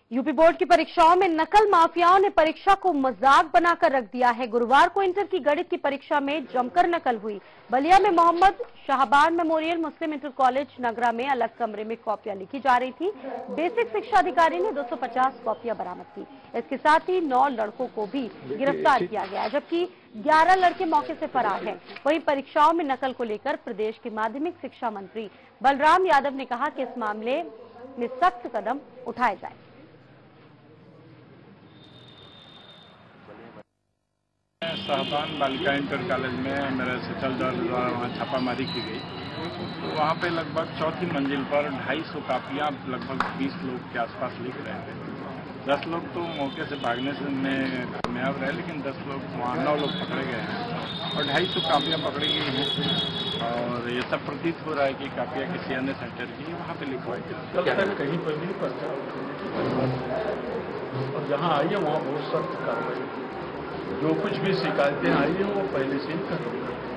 UP board की परीक्षाओं में नकल माफियाओं ने परीक्षा को मजाक बनाकर रख दिया है। गुरुवार को इंटर की गणित की परीक्षा में जमकर नकल हुई। बलिया में Mohammad Shahban Memorial Muslim Inter College Nagra में अलग कमरे में कॉपियां लिखी जा रही थी। बेसिक शिक्षा अधिकारी ने 250 कॉपियां बरामद की। इसके साथ ही 9 लड़कों को भी गिरफ्तार किया गया, जबकि 11 लड़के मौके से फरार हैं। वहीं परीक्षाओं में नकल को लेकर प्रदेश के माध्यमिक शिक्षा मंत्री बलराम यादव ने कहा कि इस मामले में सख्त कदम उठाए जाए। शाहबान बालिका इंटर कॉलेज में मेरे सचल दल द्वारा वहाँ छापामारी की गई, तो वहाँ पे लगभग चौथी मंजिल पर 250 कापियाँ लगभग 20 लोग के आसपास लिख रहे थे। 10 लोग तो मौके से भागने से में कामयाब रहे, लेकिन 10 लोग वहाँ 9 लोग पकड़े गए हैं और 250 कापियाँ पकड़ी गई हैं। और ये सब प्रतीत हो रहा है कि कापियाँ किसी अन्य सेंटर की वहाँ पे लिखवाई गई। कहीं पर भी पर्चा और जहाँ आई है वहाँ बहुत सख्त कार्रवाई, जो कुछ भी शिकायतें आई हैं वो पहले से ही कर रही है।